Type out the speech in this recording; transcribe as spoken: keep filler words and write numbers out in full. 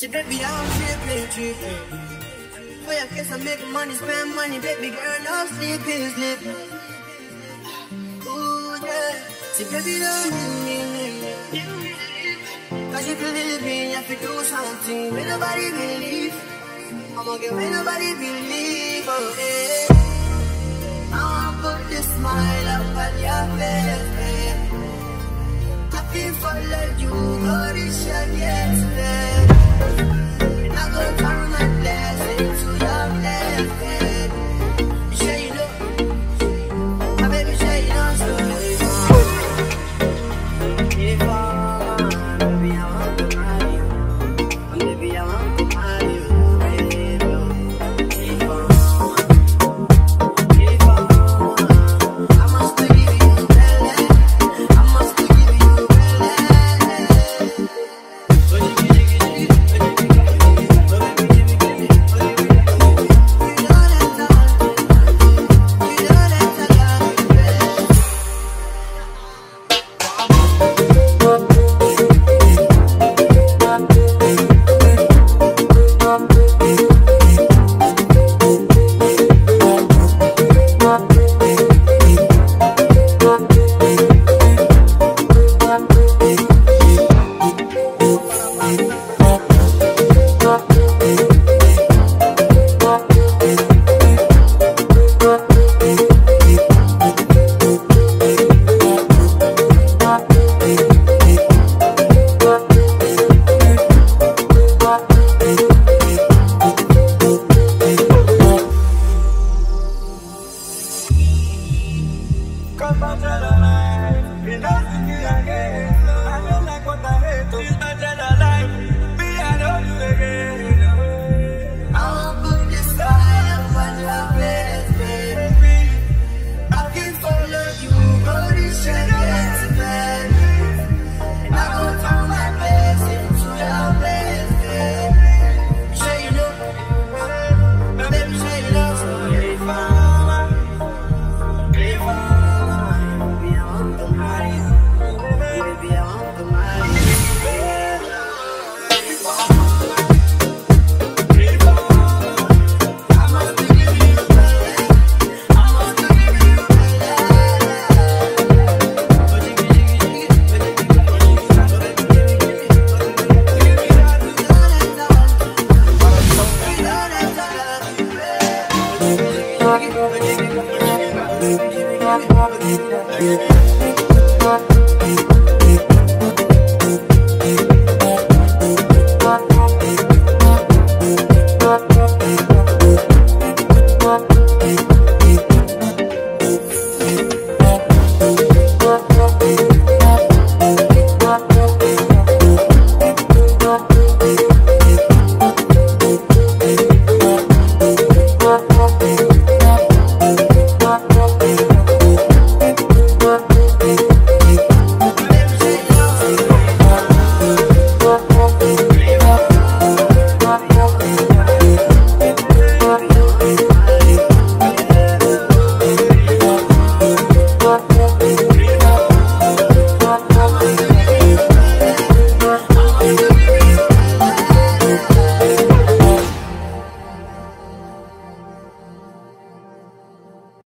See, baby, I'm tripping, tripping. Boy, I guess I make money, spend money, baby girl, no sleeping, sleeping. Ooh, yeah. See, baby, don't leave me. Cause if you leave me, you have to do something when nobody believe. I'ma get when nobody believe, oh, yeah. I'ma put this smile up on your face, babe. I feel for like you, but it's your yesterday.